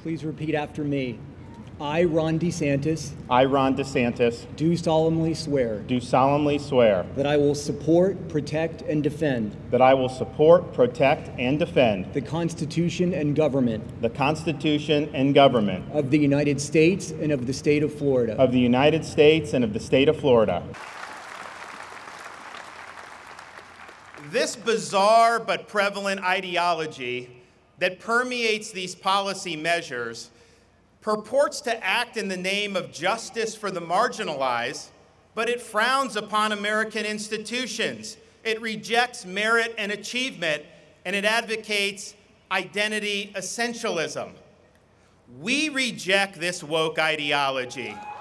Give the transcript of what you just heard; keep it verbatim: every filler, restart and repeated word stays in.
Please repeat after me. I, Ron DeSantis, I, Ron DeSantis, do solemnly swear do solemnly swear that I will support, protect, and defend that I will support, protect, and defend the Constitution and government the Constitution and government of the United States and of the state of Florida. of the United States and of the state of Florida. This bizarre but prevalent ideology that permeates these policy measures purports to act in the name of justice for the marginalized, but it frowns upon American institutions. It rejects merit and achievement, and it advocates identity essentialism. We reject this woke ideology.